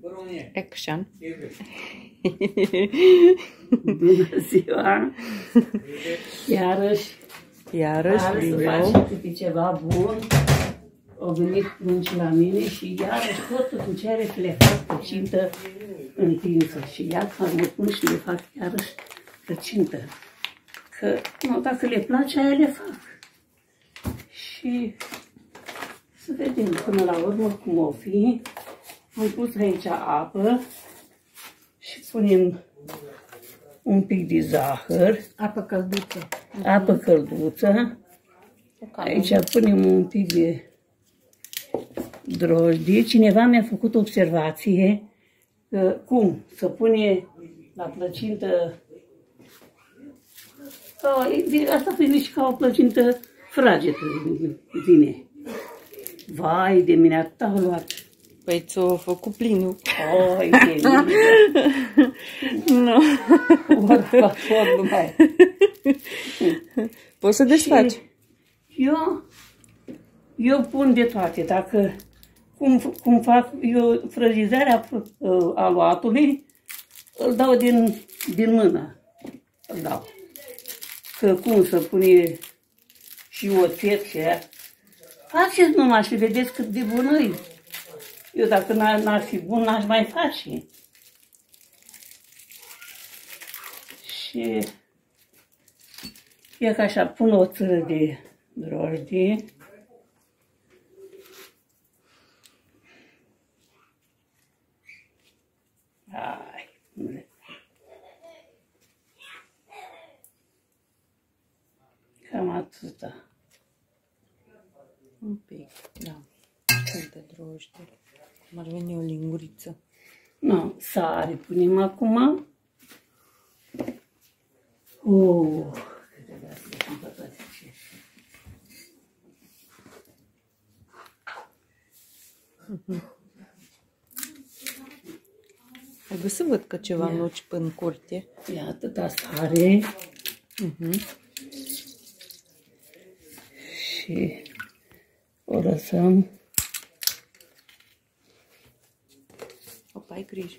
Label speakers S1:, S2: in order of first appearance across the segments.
S1: Action.
S2: Bună ziua! Iarăși
S1: din
S2: să
S1: nou.
S2: facem câte ceva bun. Au venit prunci la mine și iarăși tot îmi cere să le fac plăcintă întinsă. Și iar mă pun și le fac iarăși plăcintă. Că nu, dacă le place, aia le fac. Și să vedem până la urmă cum o fi. Am pus aici apă și punem un pic de zahăr.
S3: Apă călduță.
S2: Apă călduță. Aici punem un pic de drojdie. Cineva mi-a făcut observație că cum să pune la plăcintă. Asta vine și ca o plăcintă fragetă, vine. Vai de mine, atâta au luat.
S1: Păi ți-o făcut plinul.
S2: Oi de mine.
S1: Nu.
S2: Ori numai.
S1: Poți să desfaci.
S2: Eu pun de toate. Dacă cum fac eu frăjizarea aluatului, îl dau din mână. Îl dau. Că cum să pune și oțet și aia. Faceți numai și vedeți cât de bună e. Eu dacă n-ar fi bun, n-aș mai face. Și e ca așa, pun o țără de drojdie. Hai, cam atâta.
S1: Un pic, da. De drojdie. Cum ar veni o linguriță.
S2: Nu, sare punem acum.
S1: Ai văzut să văd că ceva nuci în curte.
S2: E atâta sare. Și o lăsăm.
S1: Opa, ai grijă.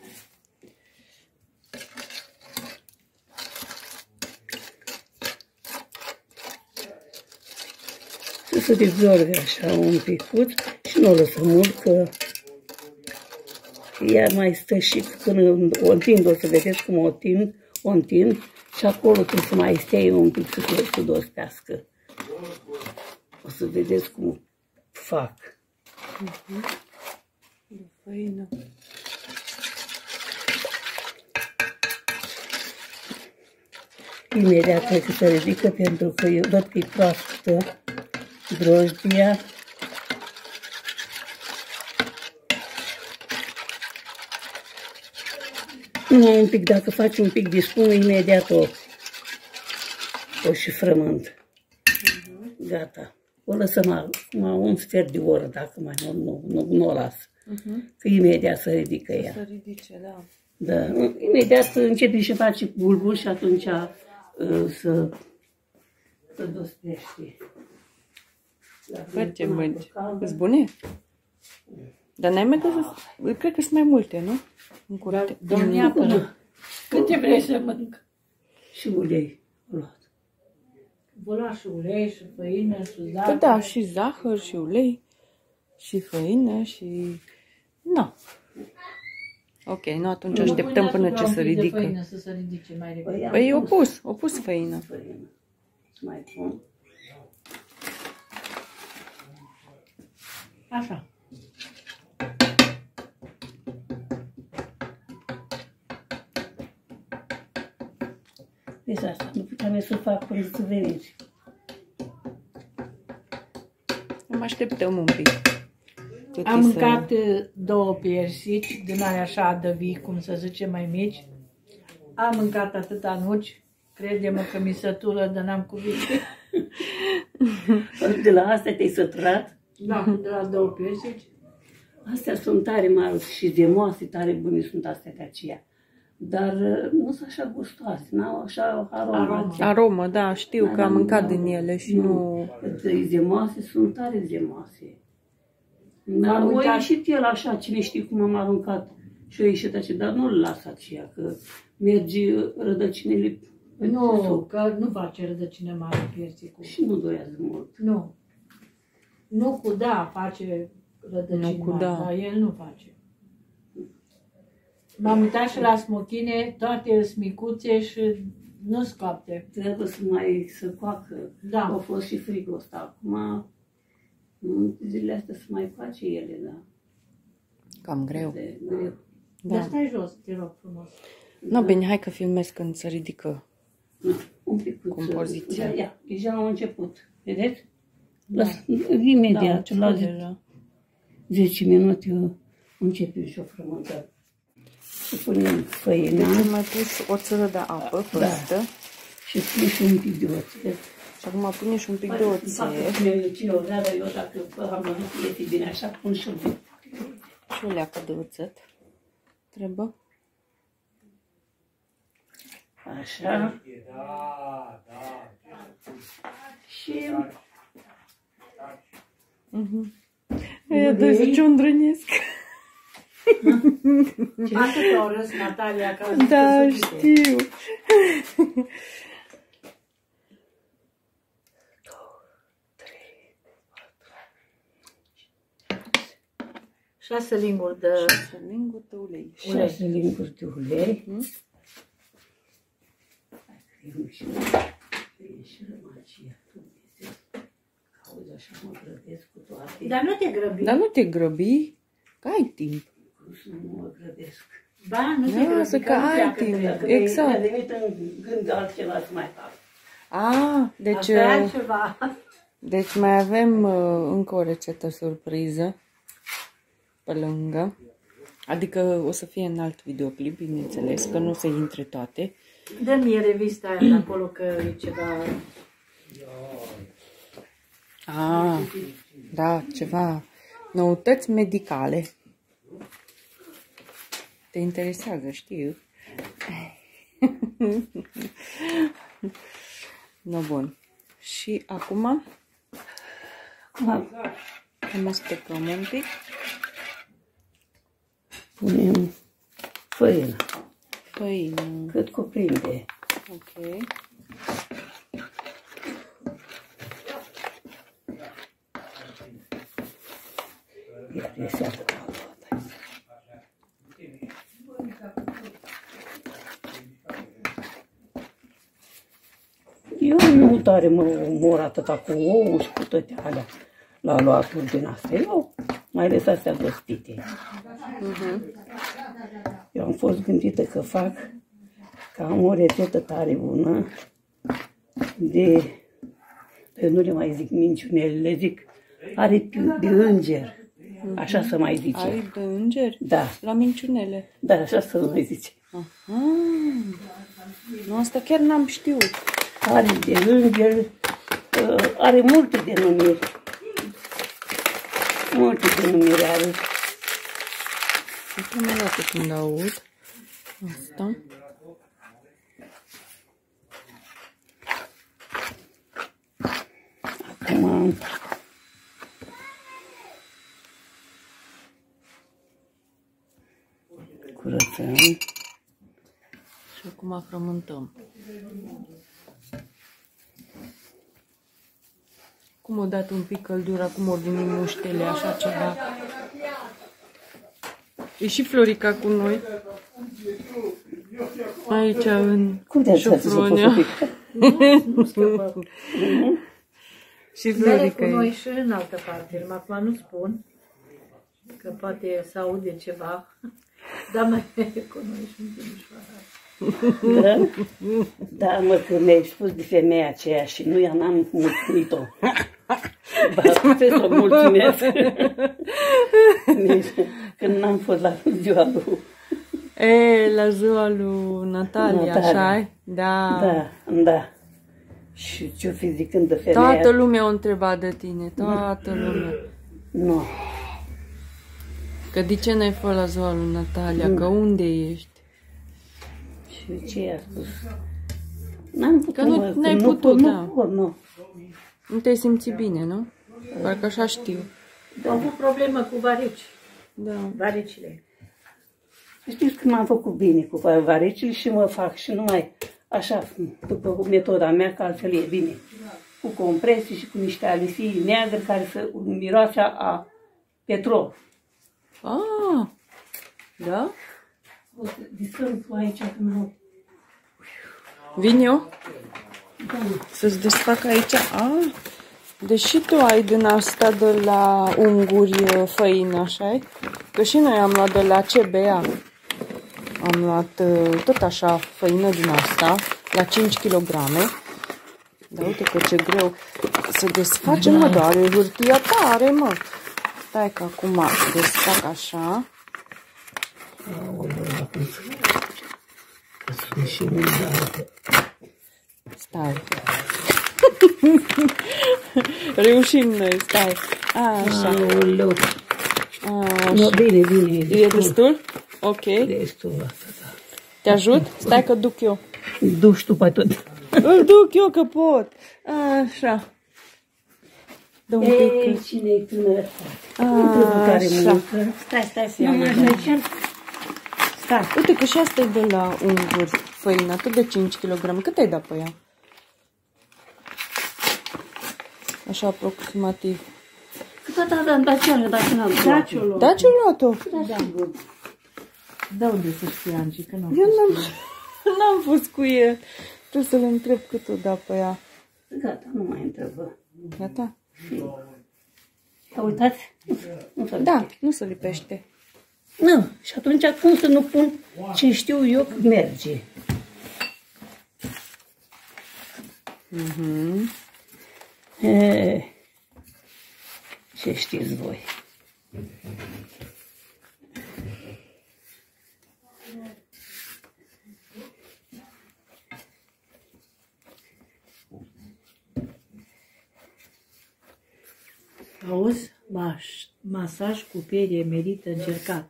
S2: Să se dizolve așa un picuț și nu o lăsăm mult, că ea mai stă și când o întind, o să vedeți cum o întind și acolo trebuie să mai stea un pic să se dospească. O să vedeți cum fac.
S1: De făină.
S2: Imediat trebuie să ridică pentru că eu văd că e proaspătă drojdia. Nu, un pic, dacă faci un pic de spumă, imediat o și frământ. Gata. O lăsăm acum un sfert de oră, dacă mai nu o las. Că imediat se ridică ea.
S1: Să ridice, da.
S2: Da. Imediat începe și face bulbul și atunci să dospește.
S1: Face mânci. Îți bune? Dar n-ai mai găsit? Cred că sunt mai multe, nu? În curte.
S3: Domn neapărat. Câte vrei să mănânc?
S2: Și ulei.
S3: Bula și ulei și făină și zahăr.
S1: Păi da, și zahăr, și ulei, și făină, și... Nu. Ok, nu, atunci așteptăm până ce se ridică.
S3: Făină să se ridice mai repede.
S1: Păi o pus făină.
S2: Mai pun.
S3: Așa.
S2: Deci asta, nu puteam să fac până să veniți.
S1: Mai așteptăm un pic.
S3: Am mâncat 2 persici, din aia așa de vii, cum să zice, mai mici. Am mâncat atâta nuci, crede-mă că mi se tură, dar n-am cuvinte.
S2: De la astea te-ai săturat?
S3: Da, de la 2 persici.
S2: Astea sunt tare mari și zemoase, tare bune sunt astea de aceea. Dar nu sunt așa gustoase, n-au așa aromă.
S1: Aromă, da, știu că am mâncat din ele și nu...
S2: Zemoase sunt tare zemoase. Dar o ieșit el așa, cine știe cum am aruncat Și eu ieșit așa, dar nu-l las aceea, că merge rădăcinile.
S3: Nu, că nu face rădăcină mare piersicul.
S2: Și nu durează mult.
S3: Nu. Nu cu da face rădăcină
S1: Nu cu
S3: mare,
S1: da.
S3: dar el nu face. M-am uitat și la smochine, toate sunt micuțe și nu scoapte.
S2: Trebuie să mai să coacă.
S3: Da.
S2: A fost și frigul ăsta. Acum, în zilele astea să mai face ele, da.
S1: Cam greu.
S2: De greu.
S3: Dar
S1: Da.
S3: stai jos, te rog frumos.
S1: No, bine, hai că filmez când se ridică.
S2: Da, un pic
S1: Compoziția.
S2: Da, ia, deja am început. Vedeți?
S1: Da.
S2: Imediat,
S1: Da,
S2: la
S1: deja.
S2: 10 minute începem și o frământăm. Și punem făina
S1: Deci am mai pus o țără de apă păstă.
S2: și pun și un pic de oțet.
S1: Și acum pune și un pic de oțet.
S2: Eu dacă am văzut că iese bine așa, pun și un pic.
S1: Și o leacă de oțet. Trebuie.
S2: Așa. Și
S1: E, doi să ciundrănesc.
S3: Atât o râs Natalia, ca
S1: Da, știu.
S3: 6 linguri de
S1: 6 linguri de ulei.
S2: 6 linguri de ulei. Și rămacia, Dumnezeu. Auzi, așa mă grăbesc cu toate.
S3: Dar nu te grăbi.
S1: Dar nu te grăbi, că ai timp.
S2: Cum să nu mă grăbesc?
S3: Ba, nu te
S1: Da,
S3: grăbi,
S1: să că
S3: nu
S1: ai
S3: pleacă
S1: timp.
S3: treaba.
S1: Exact.
S2: Mi-a venit în gând altceva să mai fac.
S1: Deci,
S3: Asta e altceva.
S1: deci mai avem încă o rețetă surpriză pe lângă. Adică o să fie în alt videoclip, bineînțeles, că nu o să intre toate.
S3: Dă-mi revista aia de acolo, că e ceva...
S1: Da, ceva noutăți medicale. Te interesează, știu. No, bun. Și acum amestecăm un pic.
S2: Punem făină,
S1: Făină.
S2: cât cuprinde.
S1: Ok.
S2: Iar este atât. Eu nu tare mă omor atâta cu ouă și cu toate alea la luaturi din astea. Eu mai ales astea gostite. Eu am fost gândită că fac, că am o rețetă tare bună eu nu le mai zic minciunele, le zic aripi de înger. Așa să mai zice.
S1: Aripi de înger?
S2: Da,
S1: La minciunele.
S2: da, așa să mai zice.
S1: Nu, asta chiar n-am știut.
S2: Aripi de înger, are multe denumiri. Multe denumiri are.
S1: E prima dată când aud asta.
S2: Acum curățăm.
S1: Și acum frământăm. Cum o dat un pic căldură, acum o venit muștele, așa ceva. E și Florica cu noi. Aici în
S2: Cum te-ai
S1: Șofronia.
S3: Nu scăpă.
S1: Și
S3: Mere
S1: Florica
S3: cu noi
S1: e.
S3: și în altă parte. Acum nu spun, că poate să aude ceva. Dar mai cu noi și în Timișoara.
S2: Da? Da, mă, că mi-ai spus de femeia aceea și nu i-am mulțumit-o. Ba, trebuie să o mulțumesc. Când n-am fost la ziua lui.
S1: E, la ziua lui Natalia, așa -i? Da.
S2: Da, da. Și ce-o fi zicând de femeia?
S1: Toată lumea o întreba de tine, toată lumea.
S2: Nu.
S1: Că de ce n-ai fost la ziua lui Natalia, că unde ești?
S2: Și ce i-a spus? N-am putut,
S1: Că nu n-ai putut, da.
S2: Nu.
S1: Nu te-ai simțit bine, nu? Parcă așa știu.
S3: Am avut problemă cu varici.
S1: Da.
S3: Varicile.
S2: Știți că m-am făcut bine cu varecile și mă fac și numai așa, după metoda mea, că altfel e bine. Cu compresii și cu niște alisii neagre care să miroase a petrol.
S1: Ah, da?
S2: O să distrug tu aici când
S1: Vin eu?
S2: Da.
S1: Să-ți desfac aici? Ah, deși tu ai din asta de la unguri făină, așa-i? Că și noi am luat de la CBA. Am luat tot așa făină din asta, la 5 kg. Dar uite că ce greu să desfacem, mă, doare hârtia tare, mă. Stai că acum desfac așa. Stai. Reușim noi, stai. Așa.
S2: Aoleu.
S1: Așa.
S2: No, bine.
S1: E destul? Ok.
S2: Destul asta, da.
S1: Te ajut? Stai că duc eu.
S2: Duci tu pe tot.
S1: Îl duc eu că pot. Așa. Dă un
S2: Ei,
S1: pic.
S2: cine-i tânăr?
S1: Așa.
S2: Stai, nu mă așa. Stai.
S1: Uite că și asta e de la unguri făină, tot de 5 kg. Cât ai dat pe ea? Așa aproximativ.
S2: Da, Daciul, dacă n-am luat.
S1: Da, ce-o luat-o?
S3: Da, unde să știe, Angi, că nu.
S1: Eu n-am fost cu el. Trebuie să-l întreb cât o da pe ea.
S2: Gata, nu mai întrebă.
S1: Gata?
S2: Ia uitați? Nu se
S1: Da, nu se lipește.
S2: Nu, și atunci cum să nu pun ce știu eu că merge? Ce știți voi?
S3: Auzi? Masaj cu piele merită încercat.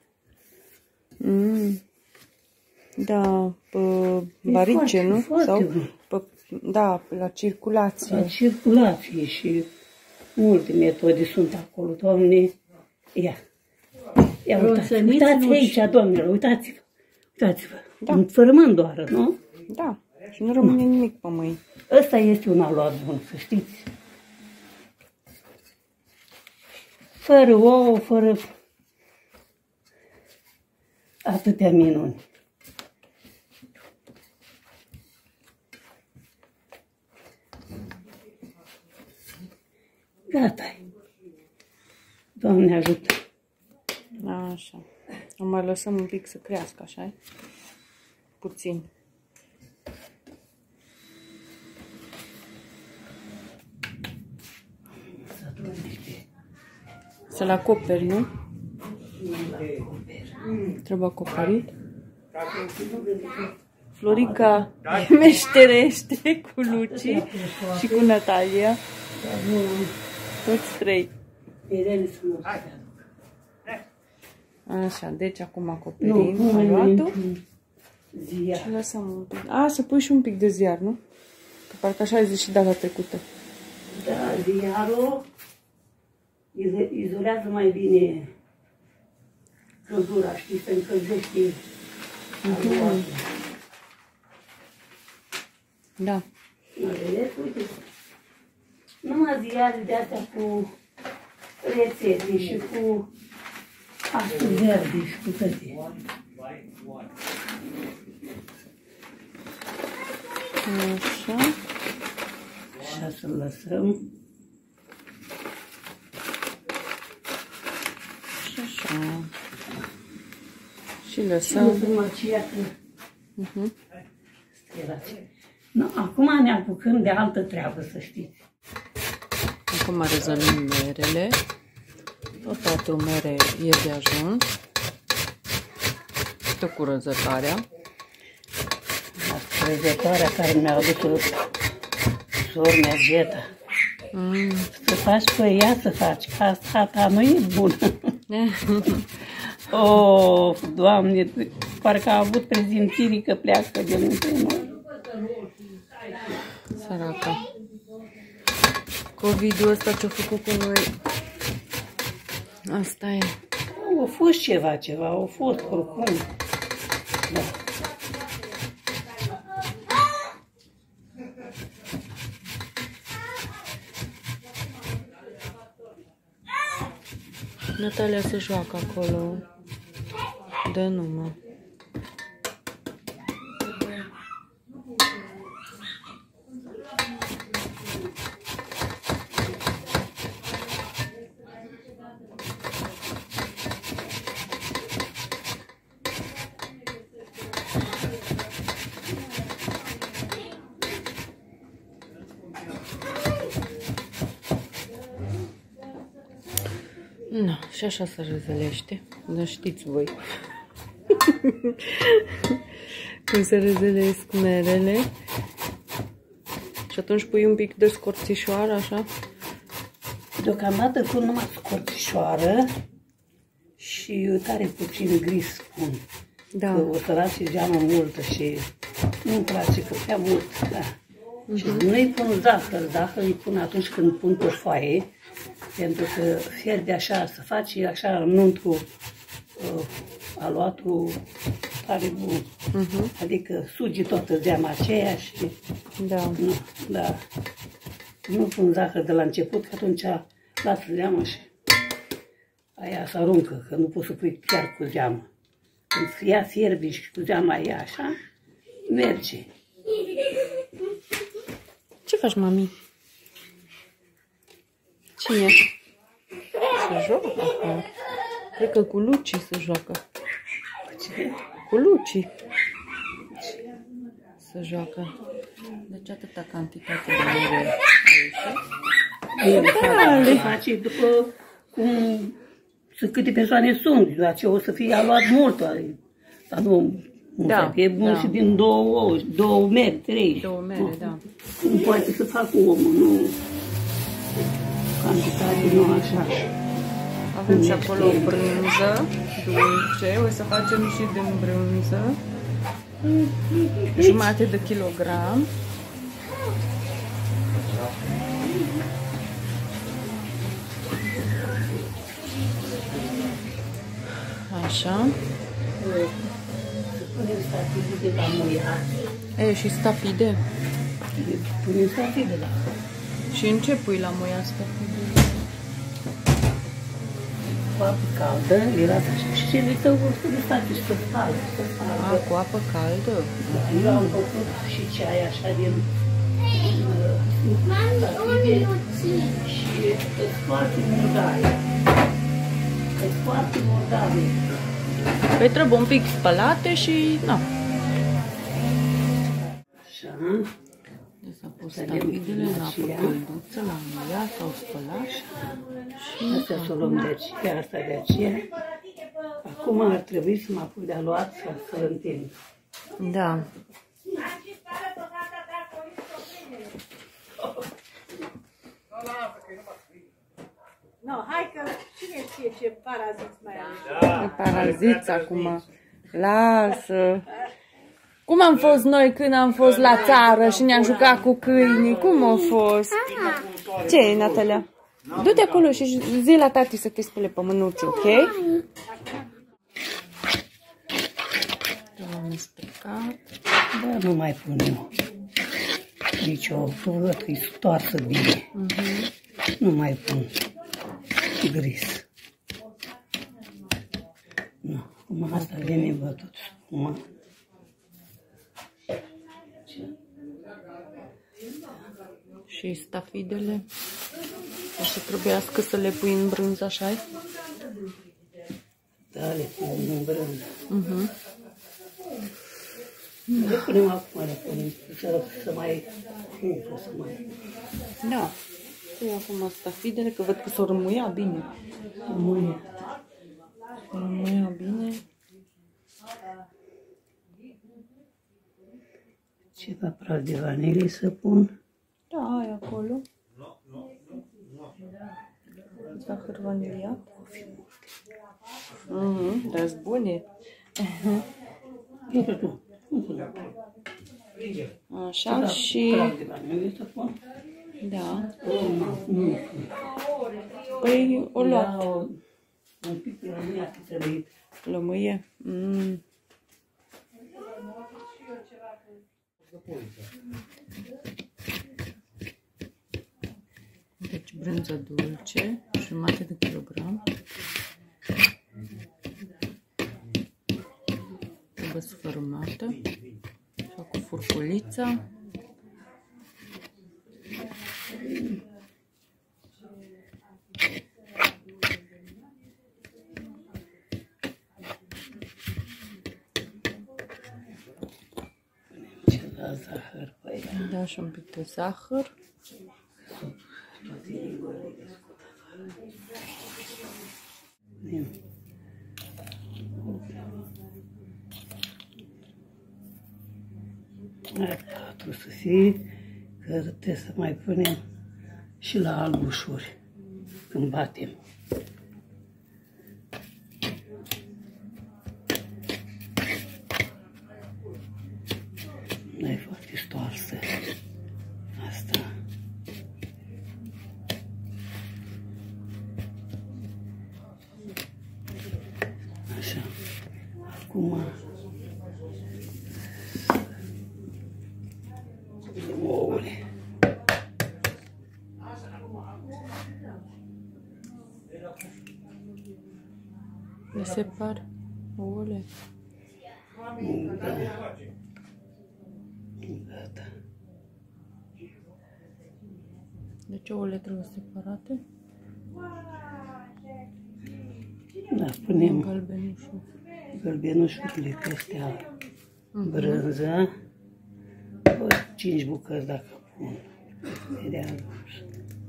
S1: Da, pe varice, nu?
S2: foarte
S1: Sau
S2: bun.
S1: pe, da, la circulație.
S2: La circulație și multe metode sunt acolo, Doamne. Ia
S3: Rosăniți
S2: uitați
S3: nu
S2: aici, doamnelor, uitați-vă.
S1: Da.
S2: Fără mândoară, nu?
S1: Da, și nu rămâne nimic pe mâini.
S2: Ăsta este un aluat bun, să știți. Fără ouă, fără atâtea minuni. Gata. Doamne ajută.
S1: Așa. O mai lăsăm un pic să crească, așa? Puțin. Să-l acoperi, nu? Trebuie acoperit. Florica meșterește cu Luci și cu Natalia. Toți trei. Așa, deci acum acoperim aluatul și lăsăm un pic. A, să pui și un pic de ziar, nu? Că parcă așa ai zis și data trecută.
S2: Da, ziarul izolează mai bine căldura, știi, se încălzește aluatul.
S1: Da.
S2: Vedeți, uite, numai ziare de astea cu rețete și cu astfel verde și cu tăte.
S1: Așa.
S2: Așa să-l lăsăm.
S1: Și așa. Și lăsăm.
S2: Aceea că... No, acum ne apucăm de altă treabă, să știți.
S1: Acum răzălim merele. O toată mere e de ajuns. Tot cu răzătoarea.
S2: Răzătoarea care mi-a adus sor Mergeta. Să faci pe ea să faci, că asta ta nu e bună. Oh, Doamne, parcă a avut prezimțirii că pleacă de lângă noi.
S1: Săraca. COVID-ul ăsta ce-a făcut cu noi. Asta e.
S2: A fost ceva, a fost oricum.
S1: Natalia se joacă acolo. Dă numă. No, și așa se răzălește, dar știți voi cum se răzălesc merele. Și atunci pui un pic de scorțișoară, așa?
S2: Deocamdată pun numai scorțișoară și tare puțin gris pun.
S1: Da.
S2: Că o să lase geamă multă și nu-mi place că prea mult. Da. Și nu-i pun zahăr, zahăr îi pun atunci când pun pe foaie, pentru că fierbe așa, să faci așa nuntul, aluatul tare bun. Adică sugi toată zeama aceea și...
S1: Da.
S2: Nu, da. Nu pun zahăr de la început, că atunci lasă zeama și aia se aruncă, că nu poți să pui chiar cu zeamă. Când ea fierbe și cu zeama e așa, merge.
S1: Ce faci, mami? Cine? Se joacă acum. Cred că cu Luci se joacă.
S2: Ce?
S1: Cu Luci se joacă. Deci atâta cantitate de mere
S2: Le face după cum câte persoane sunt. După aceea o să fie aluat mult. Dar nu,
S1: da,
S2: e bun
S1: da.
S2: Și din două mere, 3.
S1: 2 mere, da.
S2: Nu poate să facă omul, nu cantitate, nu așa.
S1: Avem și acolo o brânză dulce, o să facem și din brânză. Jumătate de kilogram. Așa.
S2: Punem stafide de la muiat.
S1: E, și stafide.
S2: Punem stafide la.
S1: Și în ce pui la muiat stafide?
S2: Cu apă caldă, era și ce le tău să le faci și să spală.
S1: A, cu apă caldă?
S2: Eu am făcut și ceai așa din stafide și foarte murdare. Foarte murdare.
S1: Păi trebuie un pic spălate și... na.
S2: Așa.
S1: Deci s-a pus stafidele în apă călduță, la muiat, s-au spălat. Și
S2: astea să o luăm de aceea, asta de aceea. Acum ar trebui să mă apuc de aluat să-l întind.
S1: da.
S3: No, hai că cine știe ce paraziți mai are.
S1: E paraziți acum. Lasă. Cum am fost noi când am fost la țară și ne-am jucat cu câinii? Cum a fost? Ce e, Natalia? Du-te acolo și zi la tati să te spele pe mânuțe, ok? Am mestecat.
S2: Dar nu mai pun eu. Nici o văd că e stoarsă bine. Nu mai pun gris. Nu, acum asta vine bătut. Acum.
S1: Și stafidele. O să trebuiască să le pui în brânză, așa-i?
S2: Da, le pun în brânză. Le punem acum, le punem să mai umflă, să mai...
S1: Da. Pui acum stafidele, că văd că s-o rămuia bine.
S2: Rămâne.
S1: Rămuia bine.
S2: Ceva praf de vanilie să pun.
S1: Da, ai acolo. Zahăr vaniliat. Dar sunt bune.
S2: Uite tu.
S1: Așa și...
S2: Praf de vanilie să pun.
S1: Da.
S2: Nu.
S1: Păi o luat.
S2: Un pic de lămâie că trebuie.
S1: Lămâie. Deci brânză dulce, jumătate de kilogram. Trebuie sfărâmată. Așa cu furculița.
S2: Ceva zahăr pe ea.
S1: Da, și un pic de zahăr.
S2: Trebuie să fie, că trebuie să mai punem și la albușuri când batem. Nu e foarte stoarsă asta. Așa. Acum ouăle.
S1: Le separ ouăle.
S2: Da. Gata.
S1: Deci ouăle trebuie separate.
S2: Da, punem
S1: Galbenușul.
S2: gălbenușurile astea, brânză, 5 bucăți dacă pun. De albuș.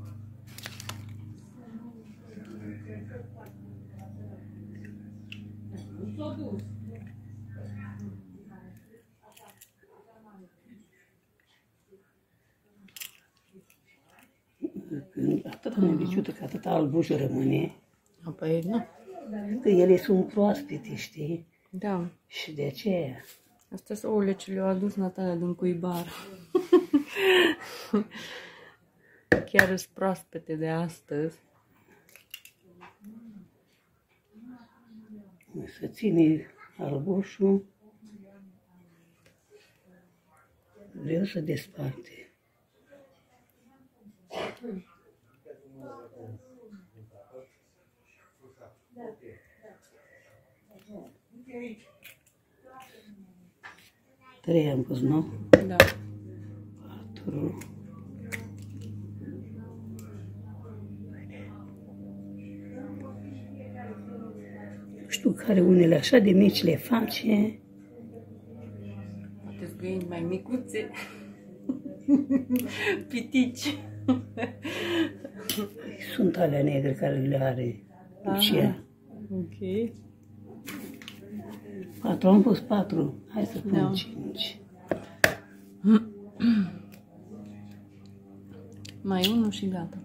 S2: Atâta nebiciută că atâta albuș rămâne,
S1: Apoi, nu.
S2: că ele sunt proaspete, știi?
S1: Da.
S2: Și de aceea.
S1: Astea sunt ouăle ce le-au adus Natalia din Cuibar. Chiar sunt proaspete de astăzi.
S2: Să ține albușul. Vreau să desparte. Trei am pus, nu?
S1: Da.
S2: 4. Știu care unele așa de mici le face.
S1: Poate găini mai micuțe. Pitici.
S2: Sunt alea negre care le are Lucia.
S1: Ok.
S2: 4, am pus 4. Hai să pun
S1: Da.
S2: 5.
S1: Mai unul și gata.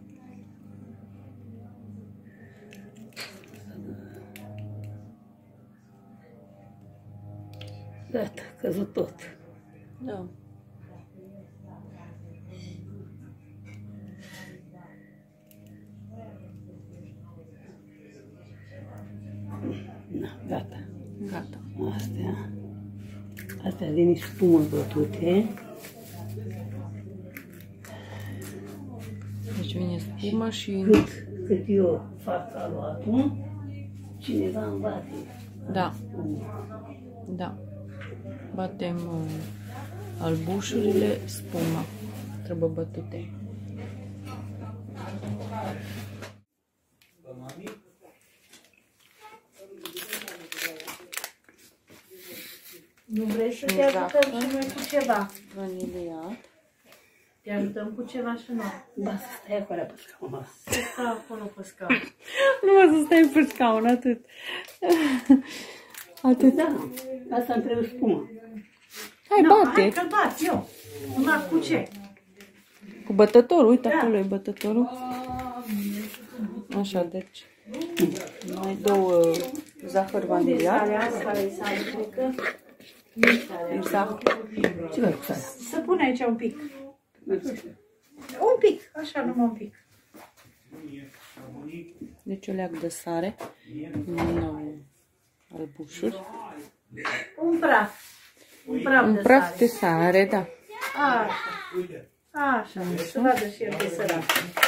S2: Gata, căzut tot.
S1: Da.
S2: Na, gata.
S1: Gata.
S2: Astea vin spumă bătute.
S1: Deci vine spumă și...
S2: Cât eu fac aluatul, cineva îmi bate.
S1: Da. Da. Batem albușurile, spuma. Trebuie bătute.
S3: Nu vrei să te ajutăm și noi cu ceva?
S1: Vaniliat.
S3: Te ajutăm cu ceva și noi.
S2: Ba, să stai acolo pe scaun.
S3: Să stau acolo pe scaun.
S1: Nu mă să stai pe scaun, atât. Atât.
S2: Da, asta îmi trebuie spumă.
S1: Hai,
S3: No,
S1: bate.
S3: hai că bat eu. Numai cu ce?
S1: Cu bătătorul, uite,
S3: Da.
S1: acolo e bătătorul. Așa, deci. Mai două zahăr vaniliat.
S3: Care e sare, cred că.
S1: Zahăr.
S2: Ce vrei cu sarea?
S3: Să pun aici un pic. Un pic, așa, numai un pic.
S1: Deci o leac de sare. Un albușuri.
S3: Un praf. Un praf
S1: Un
S3: de
S1: praf
S3: sare.
S1: de sare, da.
S3: Așa. Așa, să vadă și el de sărac.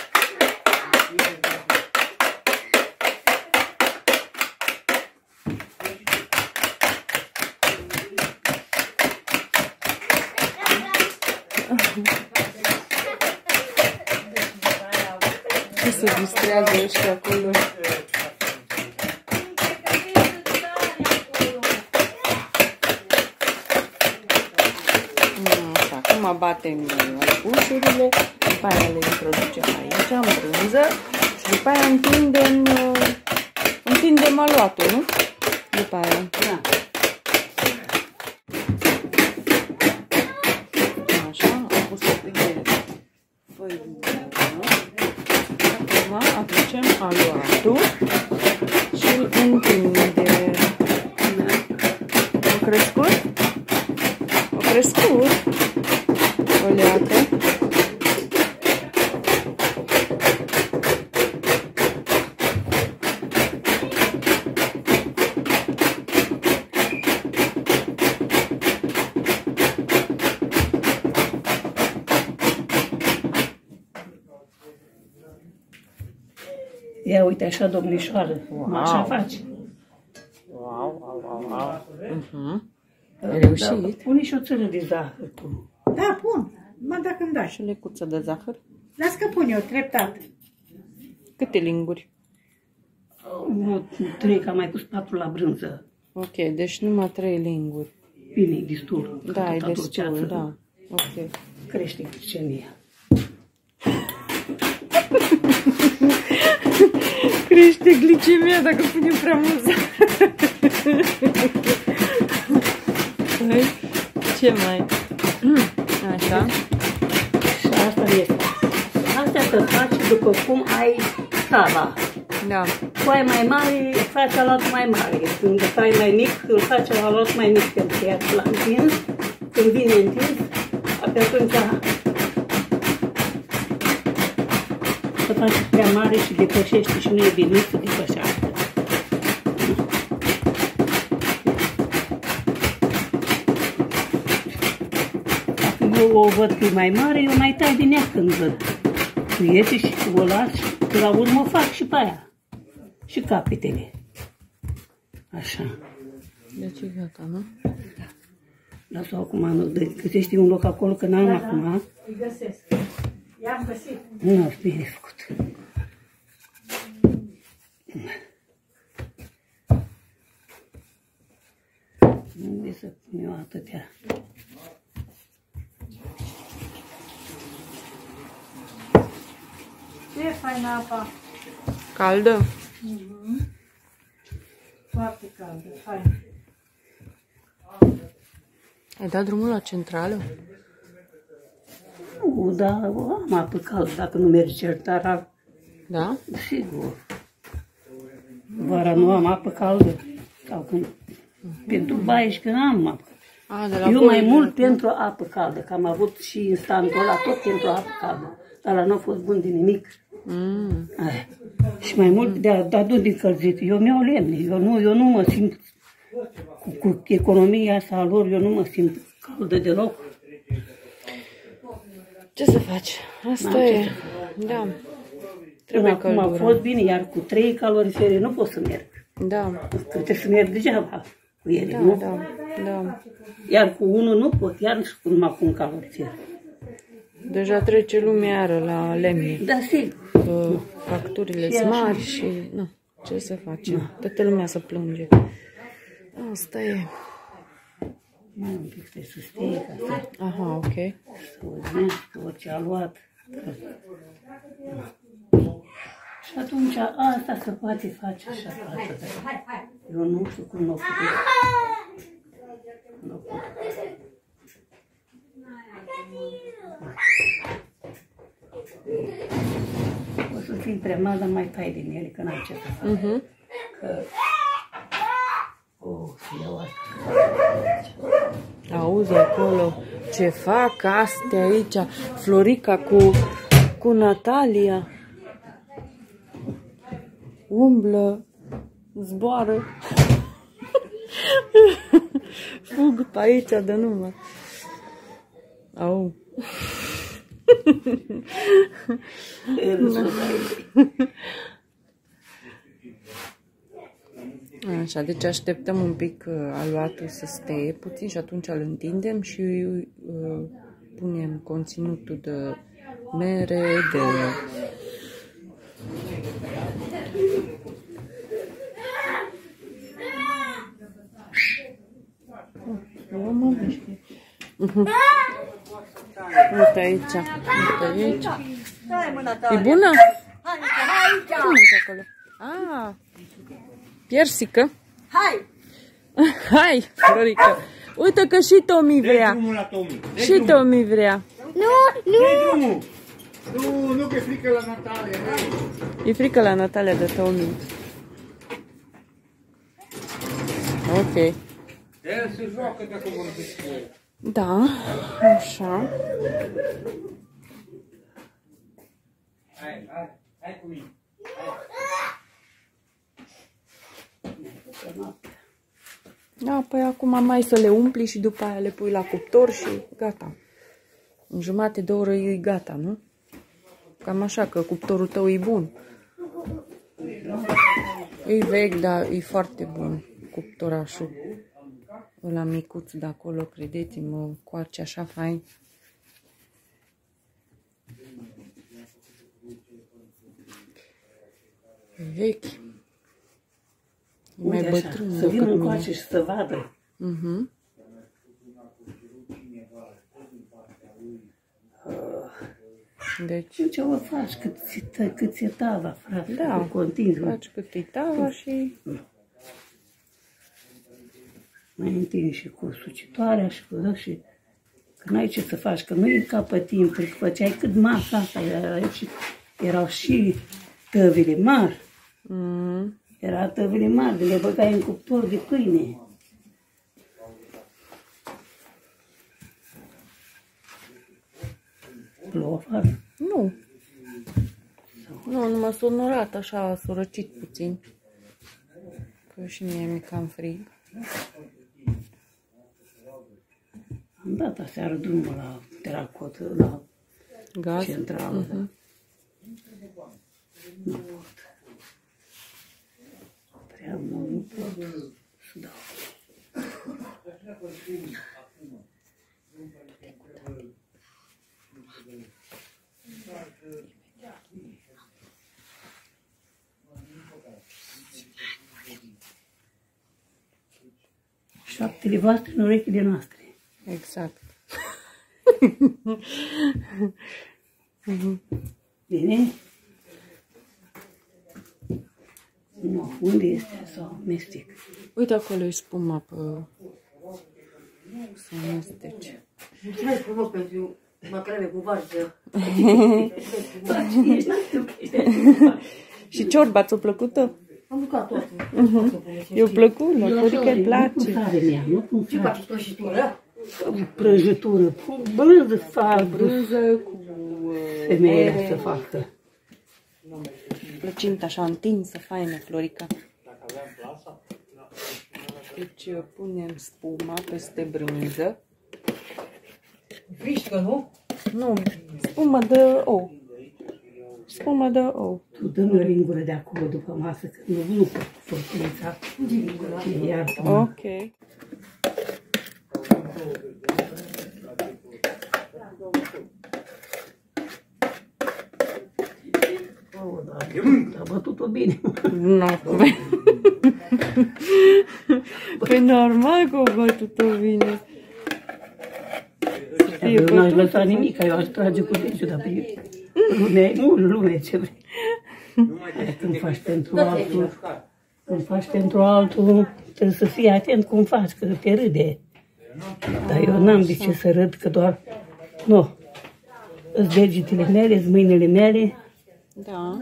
S1: Ce se distrează ăștia acolo? Așa, acum batem ușurile, după aia le introducem aici, în brânză și după aia întindem aluatul, nu? După aia.
S2: Da.
S1: Așa, am pus o pic de făină. Acum aducem aluatul și îl întindem. A crescut? A crescut o leacă.
S2: Ia uite așa, domnișoară, așa faci.
S1: Wow. Ai reușit?
S2: Da, pune și o țără de zahăr tu.
S3: Da, pun. Mă, dacă îmi dai.
S1: Și o lecuță de zahăr.
S3: Las că pun eu, treptat.
S1: Câte linguri?
S2: 3, că am mai pus 4 la brânză.
S1: Ok, deci numai 3 linguri.
S2: Bine, e destul.
S1: Da, e destul, da. Ok.
S2: Crește glicemia.
S1: Crește glicemia dacă punem prea mult zahăr. Ce mai? Așa.
S2: Și asta este. Astea se face după cum ai tava.
S1: Da.
S2: Cu ai mai mare, faci aluatul mai mare. Când ai mai mic, îl faci aluatul mai mic. Pentru că iar la întins, când vine întins, atunci să faci prea mare și depășește și nu e bine să depășească. Dacă eu o văd că e mai mare, eu mai tai din ea când văd. Tu iese și o las și la urmă o fac și pe aia. Și capetele. Așa.
S1: Deci e gata, nu?
S2: Da. Las-o acum, găsești un loc acolo, că n-am acum.
S3: Îi găsesc. I-am găsit.
S2: Nu, bine făcut. Unde să pun eu atâtea?
S3: Ce faină apa.
S1: Caldă?
S3: Foarte caldă, faină.
S1: Ai dat drumul la centrală?
S2: Nu, dar am apă caldă, dacă nu merge certara,
S1: Da?
S2: sigur. Vara nu am apă caldă. Sau când, pentru baie și când am apă.
S1: A, de la
S2: Eu
S1: voi,
S2: mai mult pentru apă caldă, că am avut și instantul ăla tot pentru apă caldă. Dar ăla nu a fost bun de nimic. Aia. Și mai mult de adus din călzit. Eu mi-au lemne. Eu nu mă simt cu economia asta a lor, eu nu mă simt caldă deloc.
S1: Ce să faci? Asta e. Da. Trebuie
S2: Acum a
S1: căldură.
S2: fost bine, iar cu 3 calorifere nu pot să merg.
S1: Da.
S2: Trebuie să merg degeaba cu ele,
S1: Da,
S2: nu?
S1: da.
S2: Iar cu unul nu pot, iar și numai cu un calorifer.
S1: Deja trece lumea iară la lemne.
S2: Da, sigur.
S1: Facturile
S2: Și
S1: sunt
S2: așa.
S1: mari și... Nu, ce să facem? Toată lumea să plânge. Asta e.
S2: Mai un pic să susține ca să
S1: Aha, ok.
S2: urmească orice a luat. Și atunci asta se poate face așa față. Eu nu știu cum o făcut. Nu pot. O să fim prea mari, dar mai tai din ele, că n-am ce să fac. Că... să iau asta.
S1: Auzi acolo ce fac astea aici, Florica cu Natalia. Umblă, zboară. Fug pe aici de numai. Oh. Așa, deci așteptăm un pic aluatul să stea puțin și atunci îl întindem și punem conținutul de mere, de... Uite aici, uite aici. E bună? Ce mânci acolo? Ah, piersică.
S4: Hai!
S1: Hai, Florica. Uite că și Tomi vrea. Și Tomi vrea.
S4: Nu!
S5: Nu, că e frică la Natalia.
S1: E frică la Natalia de Tomi. Ok.
S5: El se joacă dacă vorbești cu el.
S1: Da, așa.
S5: Hai cu mine.
S1: Da, păi acum mai să le umpli și după aia le pui la cuptor și gata. În jumătate de oră e gata, nu? Cam așa, că cuptorul tău e bun. E vechi, dar e foarte bun cuptorașul. Ăla micuț de acolo, credeți-mă, coace așa fain. E vechi. E mai bătrân.
S2: Să vină încoace și să vadă.
S1: Deci,
S2: Ce o faci? Cât ți-e tava, frate?
S1: da, faci cât e tava și...
S2: Mai întingi și cu sucitoarea și cu ăla și... Că n-ai ce să faci, că nu e ca pe timp, că făceai cât masa asta, erau și tăvile mari. Era tăvile mari, le băgai în cuptor de pâine. Plouă afară?
S1: Nu. Nu, numai s-a norat așa, s-a răcit puțin. Că și mie mi-e cam frig.
S2: Am dat aseară drumul la teracotă, la
S1: Gaz?
S2: centrală. Da. Nu pot. Prea mult nu pot să dau. Șaptele voastre în urechile noastre.
S1: Exact.
S2: Bine? Nu, unde este? Sau mestec?
S1: Uite acolo e spuma pe... Să amesteci.
S4: Mulțumesc frumos pentru macrame cu varză.
S1: Și ciorba ți-a plăcută?
S4: Am mâncat toate.
S1: Eu plăcut, la Florica îi place.
S2: Nu cum sare mea, nu cum
S4: Și faci prăjitură?
S2: prăjitură, cu brânză fac,
S1: Brânză cu
S2: femeile să facă.
S1: plăcintă așa întinsă, faină, Florica. Deci punem spuma peste brânză.
S4: Frișcă, nu?
S1: Nu, spumă de ou. Spumă de ou.
S2: Tu dă-mi o lingură de acolo după masă, că nu pot fărculița. Iartă-mă.
S1: Ok.
S2: A bătut-o bine.
S1: Nu, păi normal că o bătut-o bine.
S2: Eu n-aș lăsa nimic, eu aș trage cu degetul, dar pe lumea e mult, lume, ce vrei. Când faci pentru altul, când faci pentru altul, trebuie să fii atent cum faci, că te râde. Dar eu n-am de ce să râd, că doar, nu, îți degetele mele, îți mâinile mele.
S1: Da.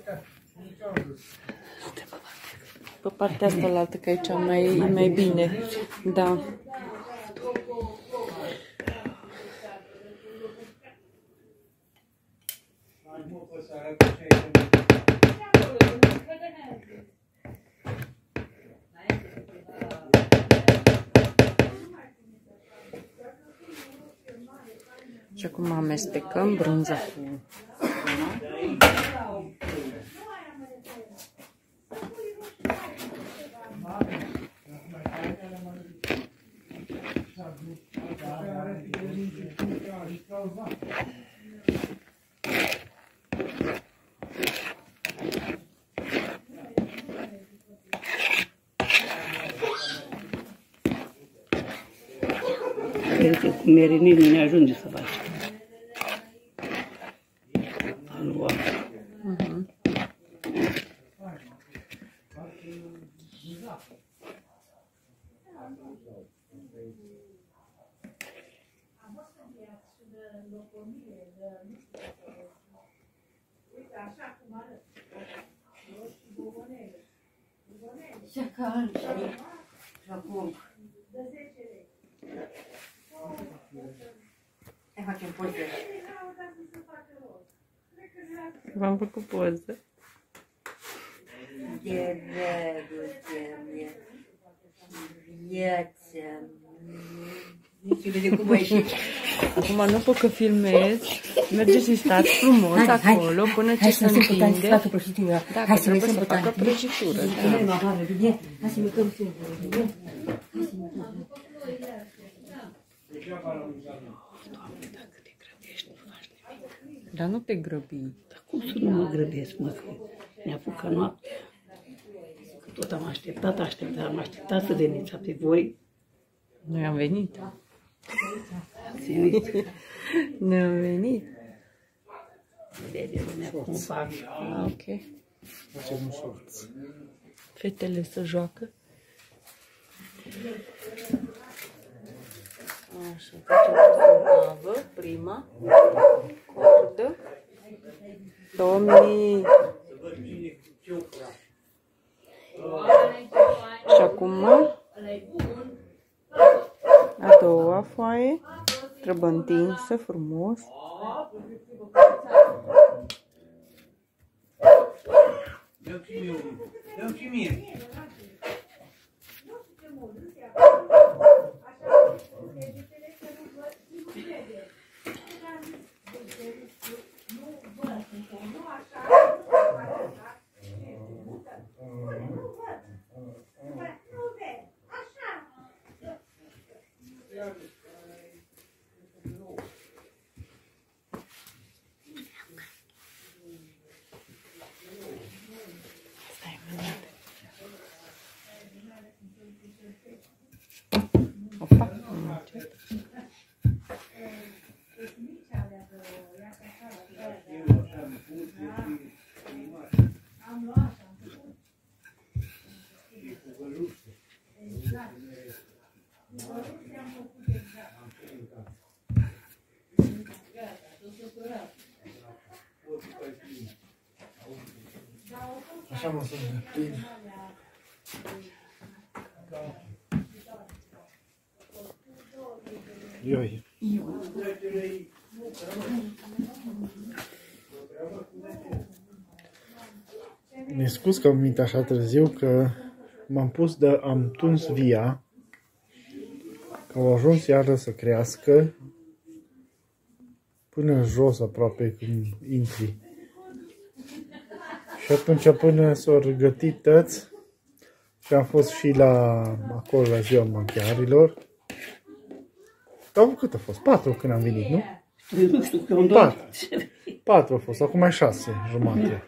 S1: Pe partea asta la altă, că aici mai bine. Da. Și acum amestecăm brânza cu
S2: Cred că cu mere nici nu ne ajunge să facem. Alua.
S4: Și calm și acum. Hai facem poze.
S1: v-am făcut poză.
S4: De dragostea mea, viața mea. Nu știu cum ai ieșit.
S1: Acum nu pot că filmez. Mergeți și stați frumos acolo până ce se întinde. Da, că trebuie să facă prăjitură.
S4: Hai să mâncăm singură, bine? Hai să mâncăm.
S1: Dar nu te grăbi.
S2: Dar cum să nu mă grăbesc, mă, că ne apucă noaptea. Că tot am așteptat să veniți pe voi.
S1: Noi am venit.
S2: Ați venit.
S1: Noi am venit.
S2: Vedem cum fac.
S1: Ok. Fetele să joacă. Așa, facem o prima cordă. 2000. Și acum a doua foaie trebuie întinsă frumos.
S5: Dăm și mie. Așa mă sunt plin. Ioi. Mi-e scuz că am venit așa târziu, că m-am pus de am tuns via, că au ajuns iară să crească până jos aproape când intri. Și atunci până s-au gătit tăți și am fost și la acolo la ziua maghiarilor. Dar cât a fost? 4 când am venit, nu?
S2: Nu știu că am dat.
S1: 4 a fost, acum e 6 jumate.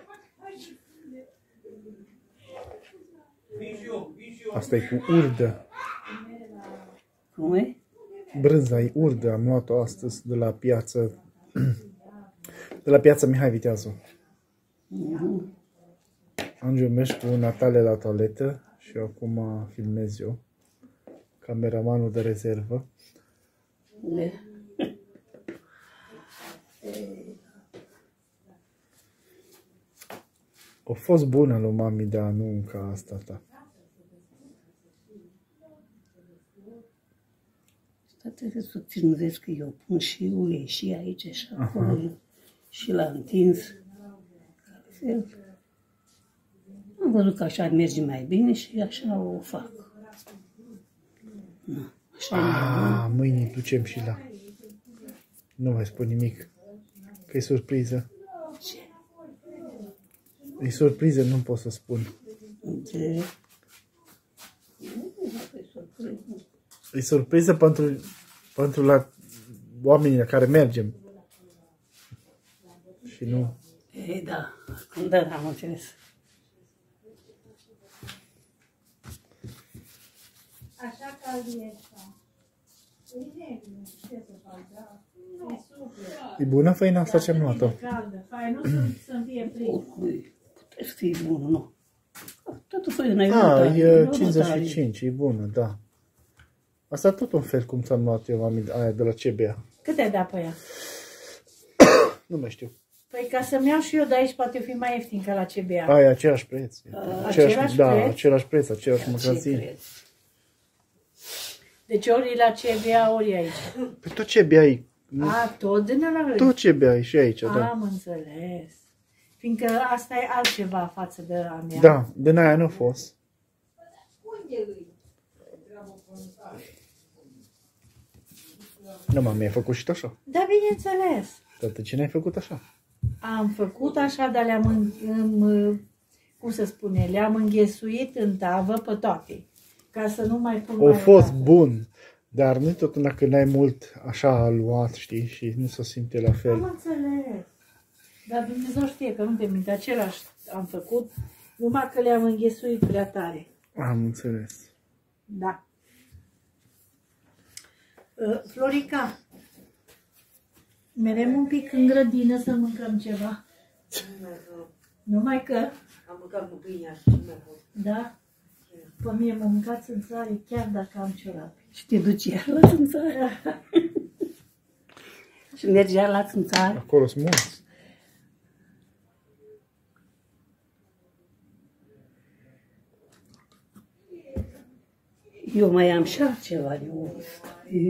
S1: Asta e cu urdă.
S2: Cum e?
S1: Brânza e urdă, am luat-o astăzi de la piață. De la piața Mihai Viteazu. Angiu mergi cu Natalia la toaletă și acum filmez eu. Cameramanul de rezervă. A fost bună lui mami, dar nu ca asta ta.
S2: Trebuie să ținuți că eu pun și ulei și aici și acolo și l-am întins. Am văzut că așa merge mai bine și așa o fac. Așa
S1: Mâine ducem și la...
S5: Nu mai spun nimic. Că e surpriză.
S2: Ce?
S5: E surpriză, nu pot să spun.
S2: Ce?
S5: E surpriză pentru la oamenii la care mergem. Și nu.
S2: Ei, da. Da, am înțeles.
S3: Așa cald e asta. E negru, ce să fac, da? E super.
S5: E bună făina asta ce am luat-o?
S3: Caldă, fai, nu să-mi fie prins.
S2: Puteți să fie bună, nu? Totul făina e
S5: Da,
S2: bună.
S5: e 55, e bună, da. Asta tot un fel cum ți-am luat eu aia de la CBA.
S3: Cât ai dat pe ea?
S5: Nu mai știu.
S3: Păi ca să-mi iau și eu de aici poate fi mai ieftin ca la CBA.
S5: Aia e același preț.
S3: Același
S5: da,
S3: preț?
S5: același preț, același magazin.
S3: Deci ori e la CBA, ori e aici.
S5: Pe tot CBA e.
S3: A, tot din ăla.
S5: Tot CBA e și aici, da.
S3: Am înțeles. Fiindcă asta e altceva față de a mea.
S5: Da, din aia nu a fost. Nu, mă, mi-ai făcut și tu așa.
S3: Da, bineînțeles.
S5: Dar de ce n-ai făcut așa?
S3: Am făcut așa, dar cum să spune, le-am înghesuit în tavă pe toate. Ca să nu mai pun
S5: A
S3: mai
S5: fost
S3: dată.
S5: bun, dar nu tot dacă n-ai mult așa luat, știi, și nu se simte la
S3: Am
S5: fel.
S3: înțeles. Dar Dumnezeu știe că nu te minte, același am făcut, numai că le-am înghesuit prea tare.
S5: Am înțeles.
S3: Da. Florica, merem un pic în grădină să mâncăm ceva. Numai că...
S4: Am mâncat cu pâinea și mai mult.
S3: Da? Pe mie mă mâncați în țară chiar dacă am ciorapi.
S2: Și te duci iar la țânțară. Și mergi iar la țânțară.
S5: Acolo sunt mulți.
S2: Eu mai am și altceva de ust.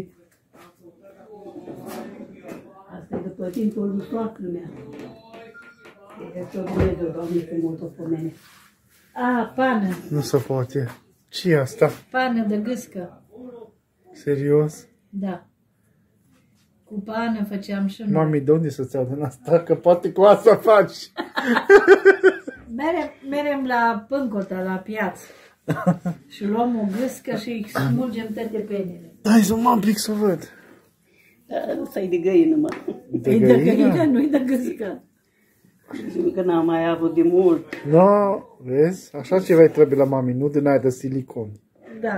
S2: Asta e după timpul lui soacră mea. E de tot Dumnezeu, Doamne, cu mult-o pomene.
S3: A, pană.
S5: Nu se poate. Ce e asta?
S3: Pană de gâscă.
S5: Serios?
S3: Da. Cu pană făceam și noi.
S5: Mami, de unde să-ți iau din asta? Că poate cu asta faci.
S3: Merem la Pâncota, la piață. Și luăm o gâscă și îi smulgem toate penele.
S5: Hai să mă aplic să văd.
S2: Da, să-i de găină, mă.
S5: De
S3: de găină,
S5: găină?
S3: nu-i de gâscă.
S2: Că n-am mai avut de mult.
S5: No, vezi? Așa ceva îi trebuie la mami, nu din aia de silicon.
S3: Da.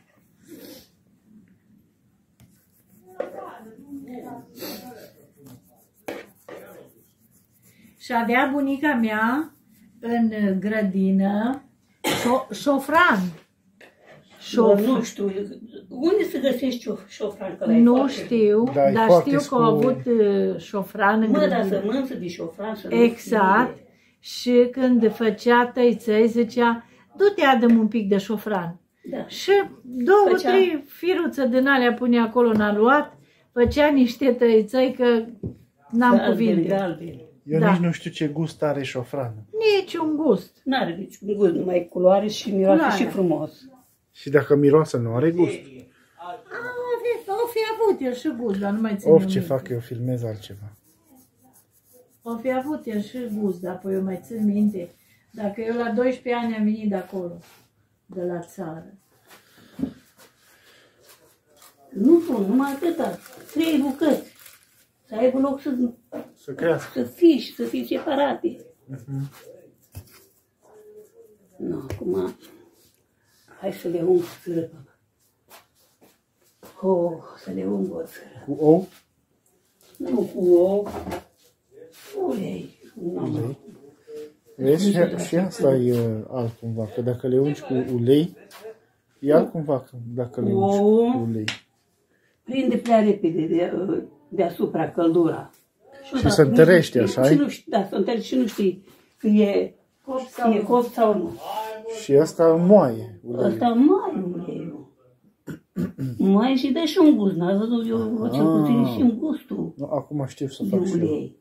S3: Și avea bunica mea în grădină șofran.
S2: Nu știu, unde să găsești șofran? Că
S3: Nu știu,
S5: Da, e
S3: dar
S5: foarte
S3: știu că au avut șofran în
S2: Mă, dar
S3: grădină.
S2: sămânță de șofran să nu
S3: Exact. Și când făcea tăiței, zicea, du-te adă un pic de șofran.
S2: Da.
S3: Și două,
S2: Făcea?
S3: trei firuțe din alea punea acolo în aluat, făcea niște tăiței că n-am cuvinte.
S2: Galben.
S5: Eu
S3: Da.
S5: nici nu știu ce gust are șofranul.
S3: Niciun gust.
S2: N-are niciun gust, numai culoare și miroase
S3: Culoarea.
S2: și frumos.
S5: Și dacă miroase, nu are gust.
S3: O fi avut el și gust, dar nu mai țin
S5: Of,
S3: eu
S5: ce
S3: minte.
S5: fac eu, filmez altceva.
S3: O fi avut el și gust, dar apoi eu mai țin minte. Dacă eu la 12 ani am venit de acolo, de la țară.
S2: Nu pun, numai atâta. 3 bucăți. Să aibă loc
S5: Să crească.
S2: să fie separate. Nu, acum, hai să le ung țără. Să le ung o țără.
S5: Cu ou?
S2: Nu cu ou, ulei. Nu.
S5: Vezi? Și asta e altcumva, că dacă le ungi cu ulei, e altcumva dacă le ungi cu ulei.
S2: Prinde prea repede deasupra căldura.
S5: Și se întărește, așa-i?
S2: Da, se întărește și nu știi că e copt sau nu.
S5: Și asta moaie uleiul.
S2: Asta mai uleiul. Mai și dă și un gust, n-ați văzut eu cel puțin și un gustul
S5: Nu, acum știu să
S2: de
S5: fac și eu.
S2: ulei.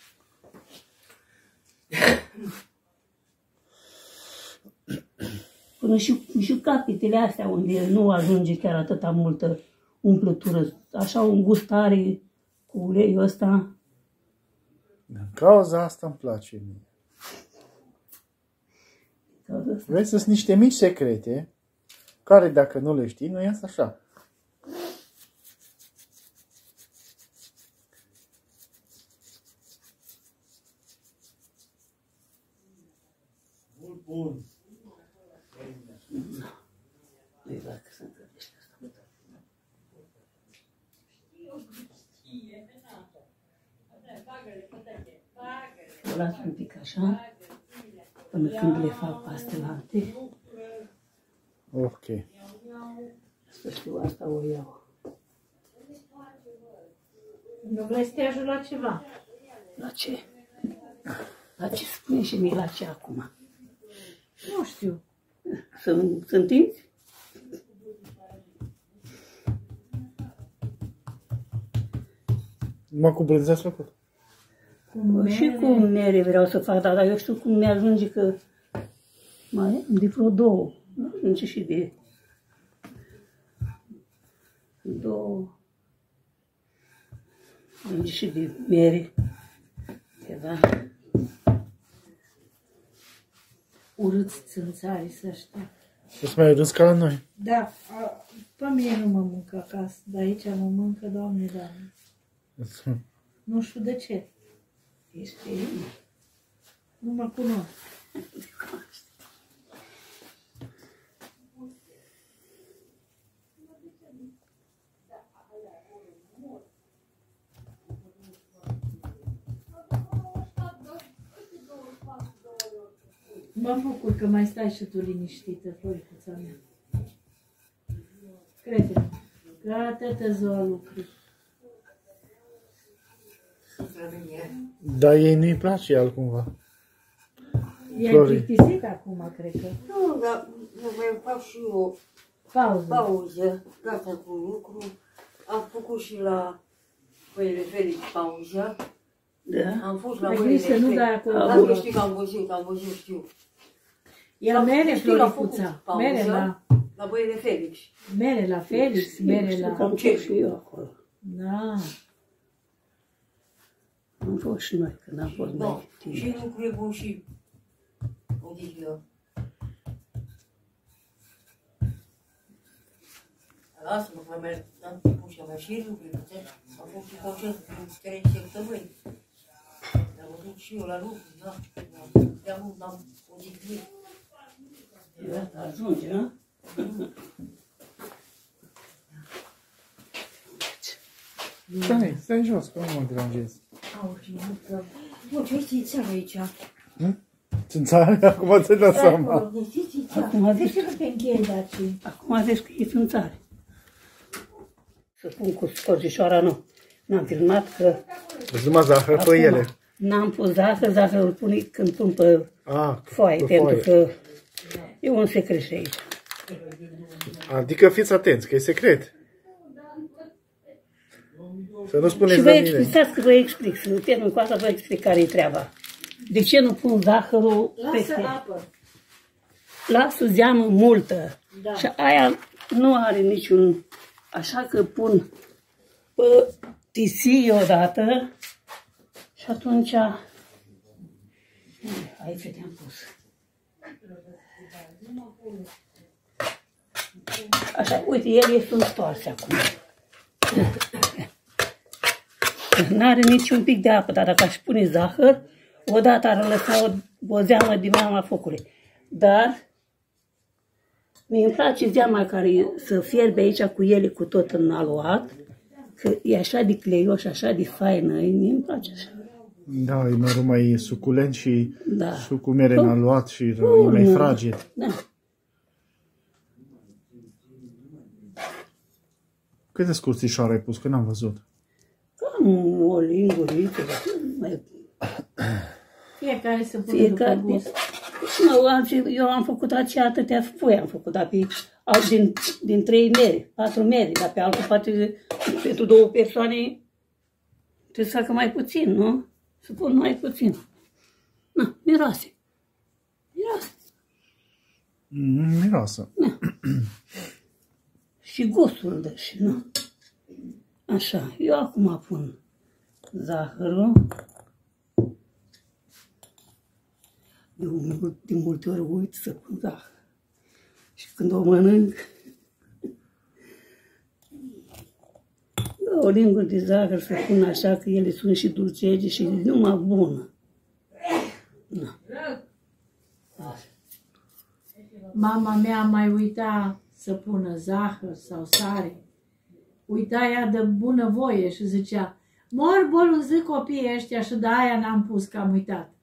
S2: Până și capitele astea unde nu ajunge chiar atâta multă umplutură, așa un gust are cu uleiul ăsta.
S5: Din cauza asta îmi place mie. Vezi, sunt niște mici secrete care, dacă nu le știi, nu ies așa.
S2: Bun. Nu-i dacă să încălzește asta. O las un pic așa, până când le fac pastelante.
S5: Ok.
S2: Să știu, asta o iau.
S3: Nu vrei să te ajut la ceva?
S2: La ce? La ce spune și mie la ce acum?
S3: Nu știu.
S2: Să întinzi?
S5: Numai cu brânză ați făcut?
S2: Și cu mere vreau să fac, dar eu știu cum mi-ajunge că mai am de vreo două. Nu ajunge și de două. Ajunge și de mere. Ceva.
S3: Urâți țânțarii să ăștia.
S5: Să mai râs ca la noi.
S3: Da, pe mine nu mă mâncă acasă, dar aici mă mâncă, Doamne, Doamne. Nu știu de ce.
S2: Ești
S3: Nu mă cunosc. Mă bucur că mai stai și tu liniștită, Floricuța mea. Crede-mă, că atâta ziua lucruri.
S5: Dar ei nu-i place altcumva.
S3: E plictisit acum, cred că.
S4: Nu, dar mai fac și eu pauză, gata cu lucru. Am făcut și la Păile Felix pauza.
S2: Da?
S4: Am fost la
S3: Mai
S4: Păile
S3: grijă, nu dai
S4: Felix.
S3: acolo.
S4: Dacă știi că am văzut, știu.
S3: Ia mere,
S4: Știi, l-a
S3: Floricuța.
S4: făcut pauză
S3: Mere
S4: la Păile Felix.
S3: mere la Felix, mere
S2: Știu că
S3: la...
S2: am fost și eu acolo.
S3: Da.
S2: Am fost și noi când am fost
S4: Da,
S2: mai tineri.
S4: și lucruri bun și odihnă. Lasă-mă, că mai am timpul și am mai și lucruri. Am fost și concert în 3 săptămâni. Am văzut și eu la lucru, da. De-a mult n-am odihnit.
S2: Iată, ajunge, nu?
S5: Stai jos, că nu mă deranjez.
S4: Bun, ce știi țară aici?
S5: Țânțare? Acum ți-ai dat seama.
S2: Acum
S3: De
S2: zici,
S3: ce nu te închei, Daci?
S2: acum zici că e țânțare. Să pun cu scorzișoara, nu. N-am filmat că
S5: Deci numai zahăr pe
S2: acum
S5: ele.
S2: n-am pus zahărul pun când pun pe foaie,
S5: pe
S2: pentru că e un secret și aici.
S5: Adică fiți atenți, că e secret. Să nu
S2: Și
S5: spuneți
S2: vă
S5: la mine.
S2: explicați că vă explic, să termin cu asta, vă explic care e treaba. De ce nu pun zahărul peste?
S3: Lasă apă.
S2: Lasă zeamă multă.
S3: Da.
S2: Și aia nu are niciun... Așa că pun pe tisii odată și atunci... Aici te-am pus. Așa, uite, el este înstoarse acum. N-are niciun pic de apă, dar dacă aș pune zahăr, odată ar lăsa o zeamă din mama focului. Dar mi îmi place zeama care să fierbe aici cu ele cu tot în aluat, că e așa de cleios, așa de faină, mi îmi place așa.
S5: Da, e mai suculent și
S2: Da.
S5: sucul mere în aluat și e mai fragil.
S2: Da.
S5: Câte scurțișoare ai pus? Că n-am văzut.
S2: Cam o linguriță, mai
S3: Fiecare să pună după
S2: fiecare.
S3: gust.
S2: Eu am făcut atâtea foi, am făcut, dar din 3 mere, 4 mere, dar pe altă parte, pentru 2 persoane, trebuie să facă mai puțin, nu? Să pun mai puțin. Na, miroase. Miroase.
S5: Miroasă.
S2: Și gustul dă și, nu? Așa, eu acum pun zahărul. De multe ori uit să pun zahăr. Și când o mănânc, o lingură de zahăr să pun așa, că ele sunt și dulcege și numai bună. Na.
S3: Mama mea mai uita să pună zahăr sau sare. Uita ea de bunăvoie și zicea, mor bolunzi copiii ăștia și de aia n-am pus, că am uitat.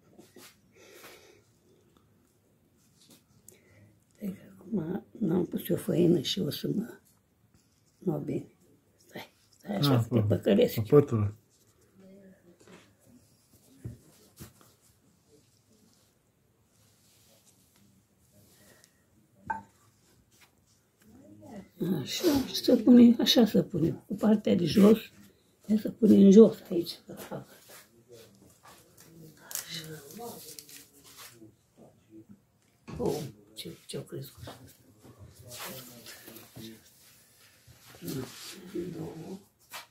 S2: Acum n-am pus o făină și o să mă... Nu, bine. Stai așa, să te păcălesc.
S5: Pătură.
S2: Așa, și să pune, așa să punem, cu partea de jos, să punem în jos aici, să fac asta. Așa. Oh, ce-o crescut asta. Două.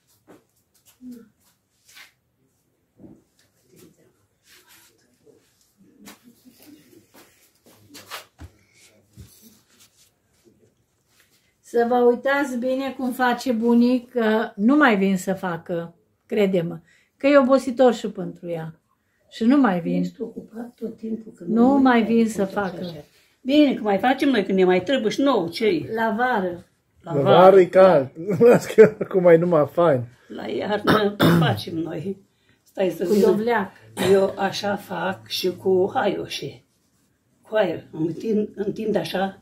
S3: Să vă uitați bine cum face bunic, că nu mai vin să facă, crede-mă, că e obositor și pentru ea. Și nu mai vin.
S2: Ești ocupat tot timpul. Când
S3: Nu mai vin să facă.
S2: Așa. Bine, că mai facem noi, când ne mai trebuie și nouă, ce
S3: La vară.
S5: La vară e cald. Las că acum e numai fain.
S2: La iarnă tot facem noi. Stai să
S3: Cu
S2: vină.
S3: dovleac.
S2: Eu așa fac și cu haioșe. Cu aer. Întind așa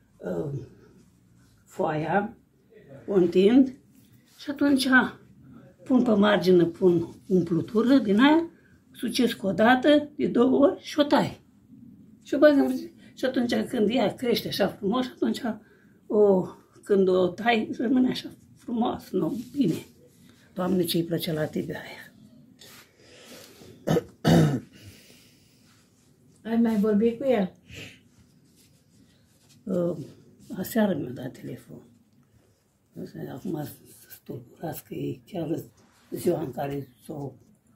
S2: foaia, o întind și atunci pun pe margine, pun umplutură din aia, sucesc o dată, de 2 ori și o tai. Și o bag în frigider. Și atunci când ea crește așa frumos, atunci când o tai, rămâne așa frumos, nu, bine. Doamne, ce-i plăcea la tine aia.
S3: Ai mai vorbit cu el?
S2: Aseară mi-a dat telefon. Acum stulburați că e chiar ziua în care s-o...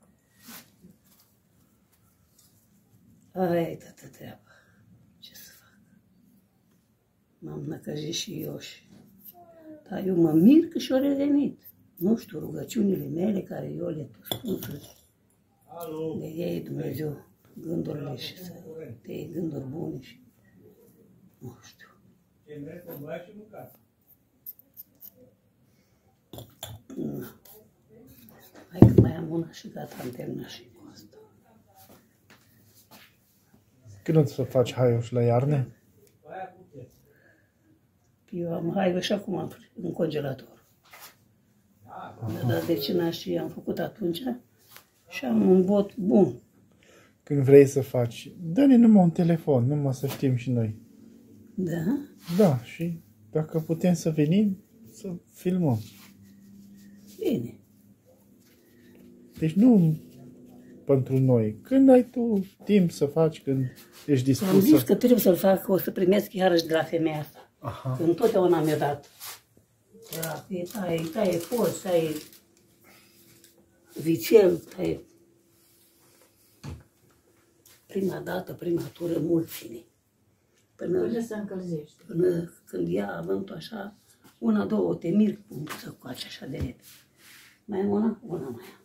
S2: Aia e toată treaba. Ce să fac? M-am năcăjit și eu și... Dar eu mă mir că și-o revenit. Nu știu, rugăciunile mele care eu le spun să le iei Dumnezeu gândurile și să te iei gânduri bune și... Nu știu. Nu. Hai că mai am una și gata, am terminat și cu asta.
S5: Când o să faci haioș la iarnă?
S2: Eu am haivă și acum am în congelator. Dar de cina și am făcut atunci și am un bot bun.
S5: Când vrei să faci, dă-ne numai un telefon, numai să știm și noi.
S2: Da?
S5: Da, și dacă putem să venim, să filmăm.
S2: Bine.
S5: Deci nu pentru noi. Când ai tu timp să faci, când ești dispus
S2: Am zis
S5: să...
S2: că trebuie să-l fac, o să primesc iarăși de la femeia asta.
S5: Aha.
S2: Că întotdeauna mi-a dat. Taie post, taie vițel, taie... Prima dată, prima tură, mult ține.
S3: Până să încălzește.
S2: Până când ia avântul așa, 1-2 te miri cum să coace așa de repede. Mai am una? Una mai am.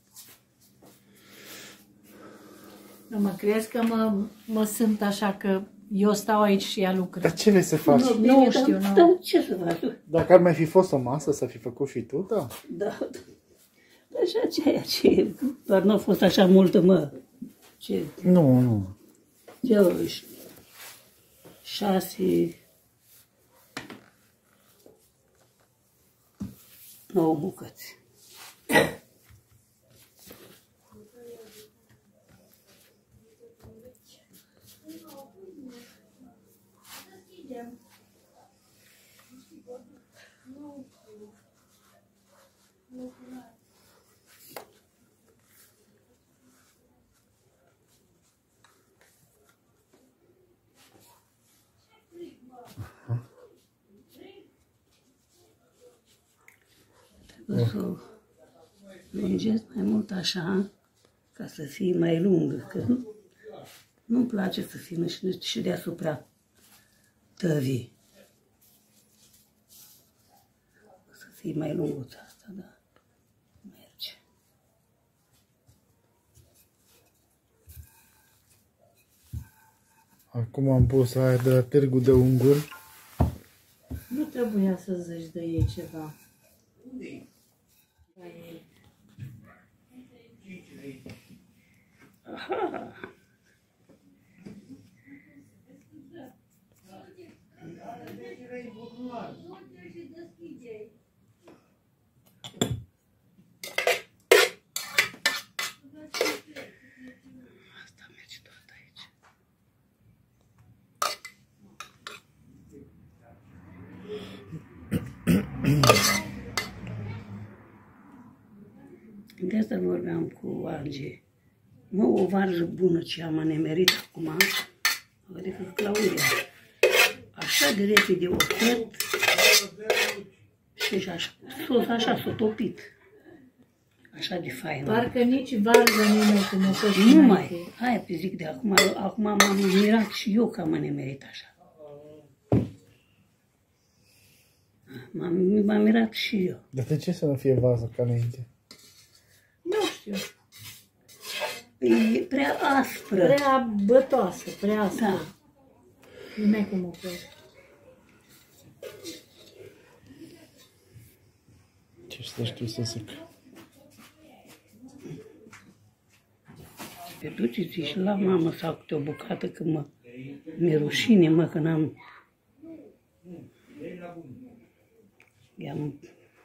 S3: Nu mă crezi că mă sunt așa că eu stau aici și ea lucră.
S5: Dar ce vrei să faci?
S3: Nu știu, nu.
S2: Dar ce să faci?
S5: Dacă ar mai fi fost o masă să fi făcut și tu, da.
S2: Da. Așa ceea ce... Doar nu a fost așa multă, mă. Ce...
S5: Nu.
S2: Eu 6... 9 bucăți. Lungesc mai mult așa, ca să fie mai lungă, că nu-mi place să fie și deasupra tăvii. Să fie mai lunguță asta, da. Merge.
S5: Acum am pus aia de la Târgu de Unguri.
S3: Nu trebuia să zici de ei ceva.
S2: Aha. Asta merge tot aici. De asta vorbeam cu Angie. Mă, o varză bună ce am nemerit acum, adică Claudia. Așa de repede o cred și așa s-a topit. Așa de faină.
S3: Parcă nici varză nimeni cum a fost
S2: Nu
S3: înainte.
S2: mai. Aia pe zic de acum m-am mirat și eu că am nemerit așa. M-am mirat și eu.
S5: Dar de ce să nu fie vază ca înainte?
S3: Nu știu.
S2: E prea aspră.
S3: Prea bătoasă, prea aspră.
S2: Da.
S3: Nimeni cum a fost.
S5: Ce să știu să zic?
S2: Te duceți și la mamă sau câte o bucată că mi-e rușine, mă, că n-am... I-am...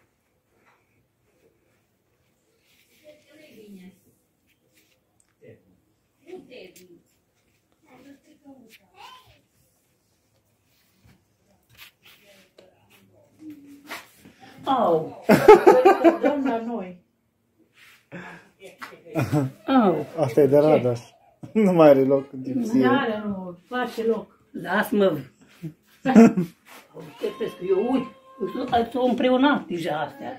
S2: Au!
S3: Dăm la noi.
S2: Au!
S5: Asta e de Radas. Nu mai are loc în timp
S3: Nu are, nu, face loc.
S2: Lasă-mă! Uite, că eu uit, s-au împreunat deja astea.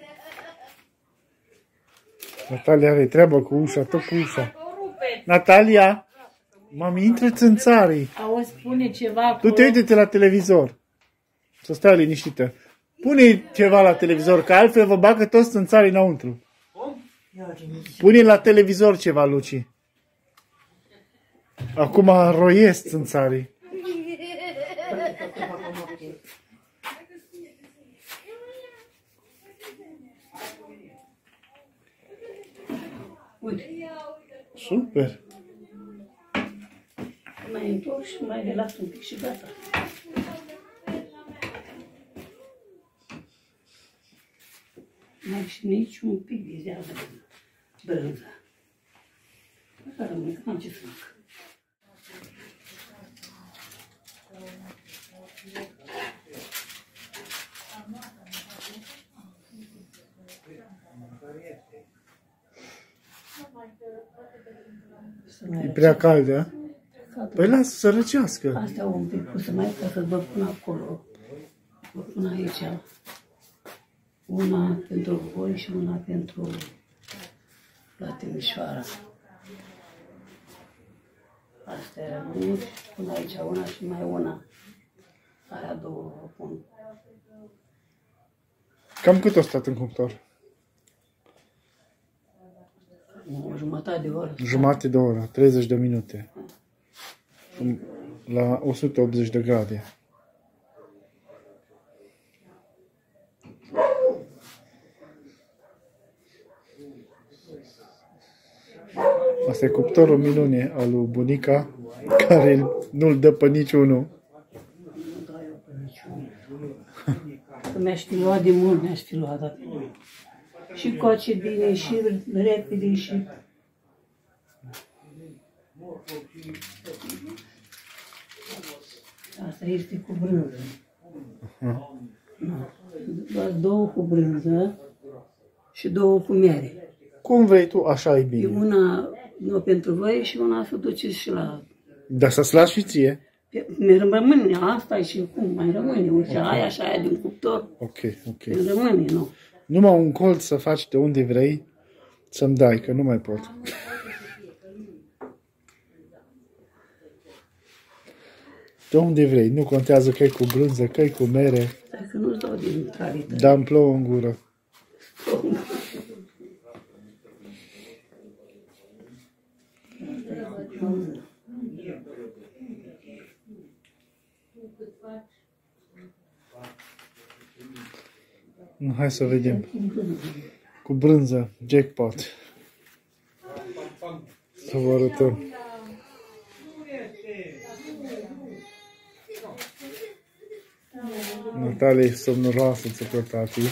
S5: Natalia are treabă cu ușa, tot cu ușa. Natalia! Mami, intră țânțarii.
S3: Auzi, spune ceva acolo.
S5: Du-te, uite-te la televizor. Să stai liniștită. Pune ceva la televizor, că altfel vă bagă toți țânțarii înăuntru. Pune la televizor ceva, Luci. Acum roiesc țânțarii.
S2: Uite,
S5: Super.
S2: mai întorc și mai le las un pic și gata. Mai și nici un pic de zeamă de brânză. Asta rămâne, că n-am ce să fac.
S5: E prea caldă, a? Păi lasă să răcească.
S2: Astea un pic, o să mai ca să vă pun acolo. Vă pun aici. Una pentru voi și una pentru la Timișoara. Astea rămân, pun aici una și mai una. Aia două vă pun.
S5: Cam cât a stat în cuptor?
S2: O jumătate de oră.
S5: Jumătate de oră, 30 de minute. La 180 de grade. Asta e cuptorul minune al lui bunica, care nu-l dă pe niciunul.
S2: Nu dau eu pe niciunul. Că mi-aș fi luat de mult, mi-aș fi luat. Dar... Și coace bine, și repede, și... Asta este cu brânză. Doar două cu brânză și două cu miere.
S5: Cum vrei tu, așa e
S2: E
S5: bine.
S2: una pentru voi și una să duceți și la...
S5: Dar să-ți lași și ție.
S2: Mi rămâne asta și cum mai rămâne, uite, aia și aia din cuptor.
S5: Ok, ok.
S2: Mi rămâne, nu.
S5: Numai un colț să faci de unde vrei, Să-mi dai, că nu mai pot. De unde vrei, nu contează că e cu brânză, că e cu mere.
S2: Dacă nu-ți dau din calitate.
S5: Dar îmi plouă în gură. Hai să vedem. Cu brânză, jackpot. Să vă arătăm. Natalia e somnoroasă, țăpătatii.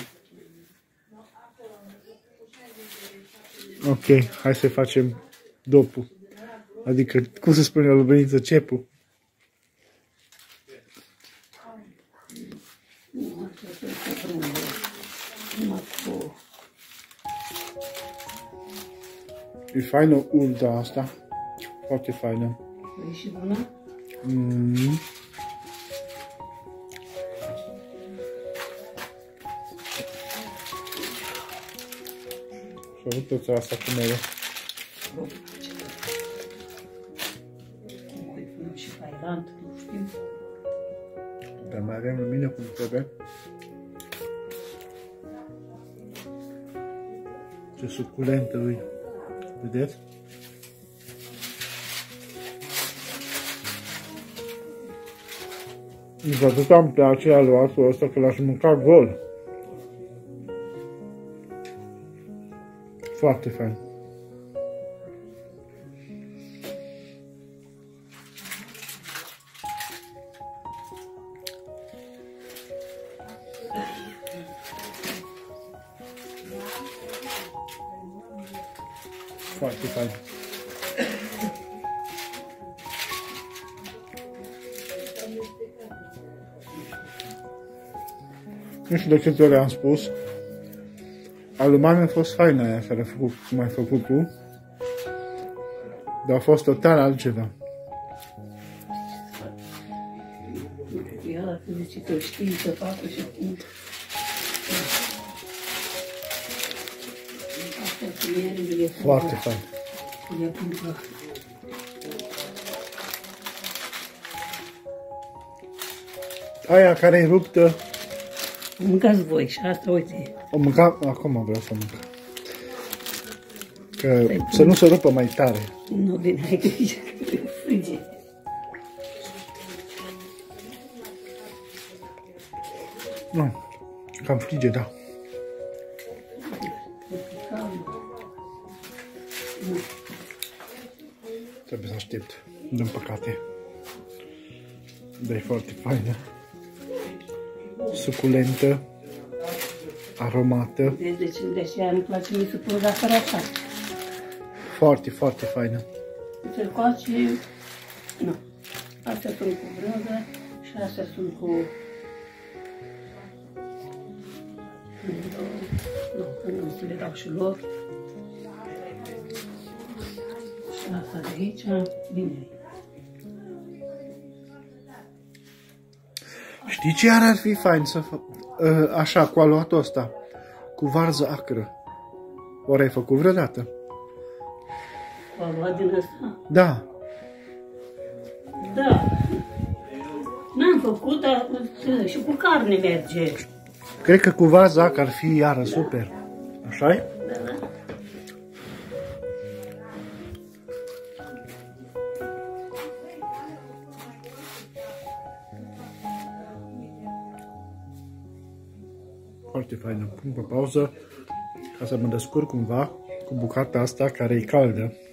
S5: Ok, hai să facem dopul. Adică, cum se spune la lubeniță, cepul. E faină ulda asta. Foarte faină.
S2: E și bună?
S5: Și a avut toți asta cu mele.
S2: Și Thailand, nu știu.
S5: Dar mai avem lumină cum trebuie. Ce suculentă lui. Vedeți? Nici atât îmi place aluatul ăsta că l-aș mânca gol. Foarte fain. Foarte fain. Nu știu de câte ori am spus. Alumani a fost faină aia care cum ai făcut tu. Dar a fost total altceva.
S2: Ea dacă zice că știi să facă și cum.
S5: Foarte fain. Aia care e ruptă.
S2: Mâncați voi și asta, uite.
S5: O mâncam, acum vreau să mânc. Că să nu se rupă mai tare.
S2: Nu, bine, ai grijă că e frige.
S5: Nu, cam frige, da. Trebuie să aștept, din păcate. Dar e foarte faină. Suculentă. Aromată.
S2: Deci de aceea nu-mi place mie să pun la fără așa.
S5: Foarte, foarte faină.
S2: Se coace... Nu. Astea sunt cu brânză și astea sunt cu... Nu, că nu să le dau și lor. Și asta de aici, bine.
S5: Știi ce ar fi fain să fac? Așa, cu aluatul ăsta. Cu varză acră. Ori ai făcut vreodată?
S2: Cu aluat din ăsta?
S5: Da.
S2: Da. N-am făcut, dar și cu carne merge.
S5: Cred că cu varză acră ar fi iară super. Așa-i?
S2: Da, da.
S5: Foarte faină. Pun pe pauză ca să mă descurc cumva cu bucata asta care e caldă.